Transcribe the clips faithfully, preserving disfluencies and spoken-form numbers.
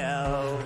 know.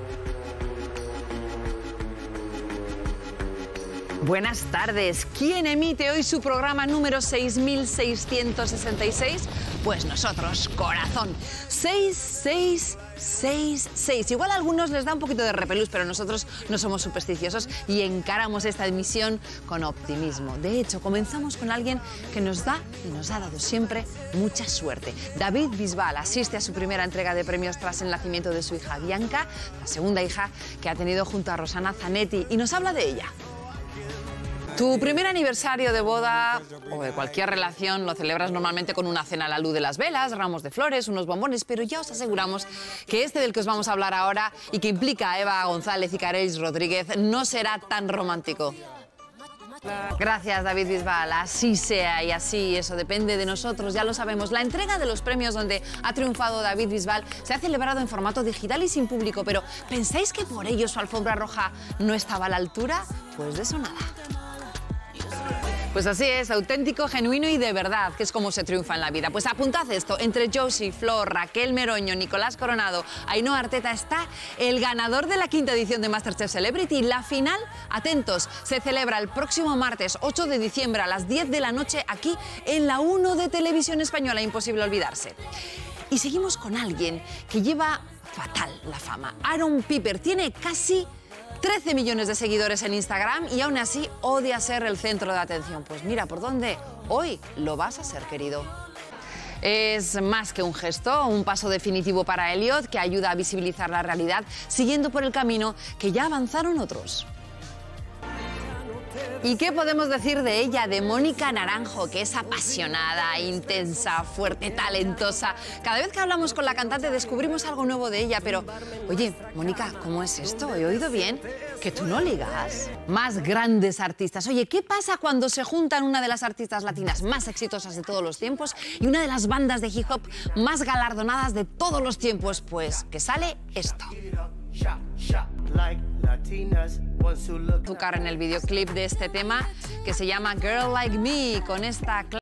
Buenas tardes. ¿Quién emite hoy su programa número seis mil seiscientos sesenta y seis? Pues nosotros, Corazón. seis seis seis seis. Igual a algunos les da un poquito de repelús, pero nosotros no somos supersticiosos y encaramos esta emisión con optimismo. De hecho, comenzamos con alguien que nos da y nos ha dado siempre mucha suerte. David Bisbal asiste a su primera entrega de premios tras el nacimiento de su hija Bianca, la segunda hija que ha tenido junto a Rosanna Zanetti, y nos habla de ella. Tu primer aniversario de boda o de cualquier relación lo celebras normalmente con una cena a la luz de las velas, ramos de flores, unos bombones, pero ya os aseguramos que este del que os vamos a hablar ahora y que implica a Eva González y Carelis Rodríguez no será tan romántico. Gracias, David Bisbal. Así sea y así, eso depende de nosotros, ya lo sabemos. La entrega de los premios donde ha triunfado David Bisbal se ha celebrado en formato digital y sin público, pero ¿pensáis que por ello su alfombra roja no estaba a la altura? Pues de eso nada. Pues así es, auténtico, genuino y de verdad, que es como se triunfa en la vida. Pues apuntad esto, entre Josie, Flor, Raquel Meroño, Nicolás Coronado, Ainhoa Arteta está el ganador de la quinta edición de MasterChef Celebrity. La final, atentos, se celebra el próximo martes ocho de diciembre a las diez de la noche aquí en la uno de Televisión Española, imposible olvidarse. Y seguimos con alguien que lleva fatal la fama. Aaron Piper tiene casi trece millones de seguidores en Instagram y aún así odia ser el centro de atención. Pues mira por dónde, hoy lo vas a ser, querido. Es más que un gesto, un paso definitivo para Elliot que ayuda a visibilizar la realidad siguiendo por el camino que ya avanzaron otros. ¿Y qué podemos decir de ella, de Mónica Naranjo, que es apasionada, intensa, fuerte, talentosa? Cada vez que hablamos con la cantante descubrimos algo nuevo de ella, pero, oye, Mónica, ¿cómo es esto? ¿He oído bien? ¿Que tú no ligas? Más grandes artistas. Oye, ¿qué pasa cuando se juntan una de las artistas latinas más exitosas de todos los tiempos y una de las bandas de hip hop más galardonadas de todos los tiempos? Pues que sale esto. Tu cara en el videoclip de este tema que se llama Girl Like Me, con esta